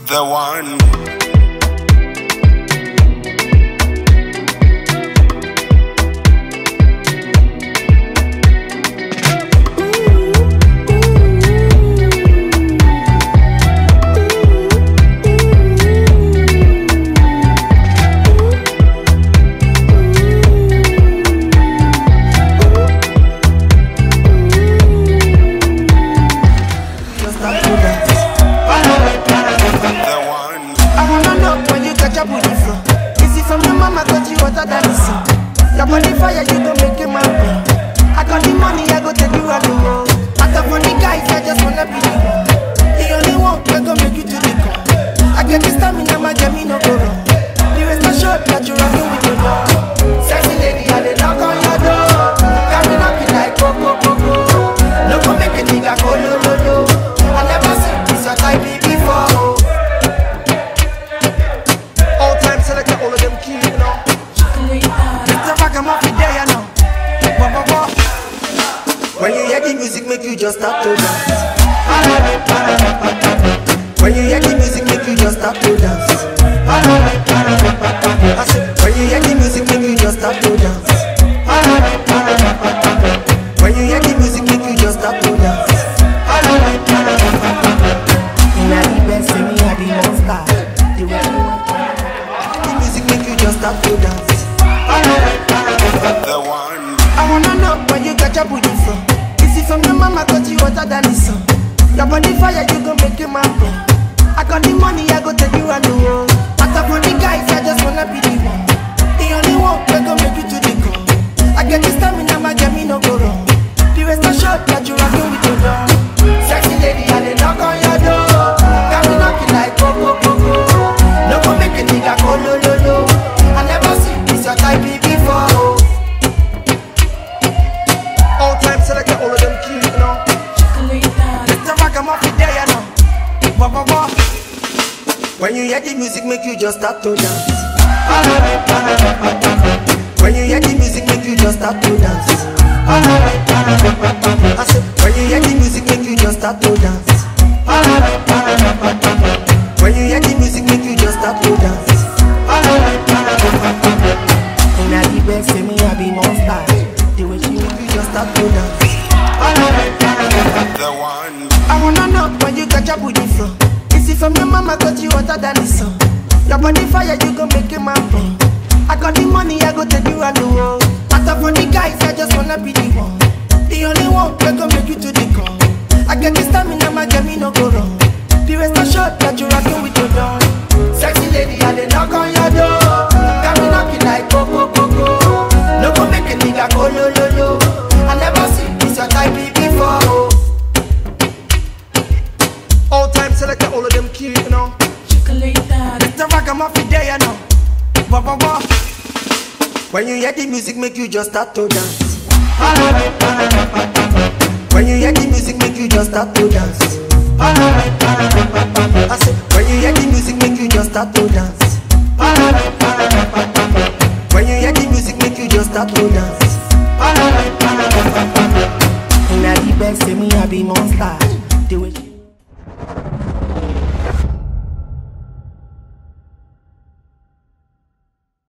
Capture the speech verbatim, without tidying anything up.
The one. From your mama got you water than the sun. Your body fire, you gon' make it my pain. I got the money, I go take you around the world. I got money guys, I just wanna be the one. The only one, I gon' make you to the core. I get this stamina, my game, no go wrong. The rest are short, that you rockin' with your dog. Sexy lady, I dey knock on your door. Got me knocking like coco, coco. No go make a nigga go no, no, no. I never seen this your type before. All time select all of them keys. When you hear the music, make you just start to dance. When you hear the music, make you just start to dance. I said, when you hear the music, make you just start to dance. When you hear the music, make you just start to dance. In a deep end, say me a the monster. The way you want the music, make you just start to dance. The one. I wanna know where you got your booty from. From your mama got you water than the sun. Your body fire, you gon' make it my pain. I got the money, I go take you around the world. I got money guys, I just wanna be the one. The only one, I gon' make you to the core. I get this stamina, my game, no go wrong. The rest are short, that you rockin' with your dog. Sexy lady, I dey knock on your door. Got me knocking like coco, coco. No go make a nigga go no, no, no. I never see this your type before. All time select all of them keys, you know. It's a ragamuffin there, you know. Wah, wah, wah. When you hear the music, make you just start to dance. When you hear the music, make you just start to dance. I said, when you hear the music, make you just start to dance. When you hear the music, make you just start to dance. In a deep end, say me a be monster. The way she make you just start to dance. The one. I wanna know where you got your booty from. Is it from your mama got you water than the sun? Your body fire, you gon' make it my pain. I got the money, I go take you around the world. I got for the guys, I just wanna be the one. The only one, I gon' make you to the core. I get this stamina, my game, no go wrong. The rest are short, that you rockin' with your dog. Sexy lady, I dey knock on your door. Got me knocking like coco, coco. No go make a nigga go no, no, no. I never see this your type before. All time select all of them keys, you know. It's a ragamuffin there, you know. Wah, wah, wah. When you hear the music, make you just start to dance. When you hear the music, make you just start to dance. I said, when you hear the music, make you just start to dance. When you hear the music, make you just start to dance.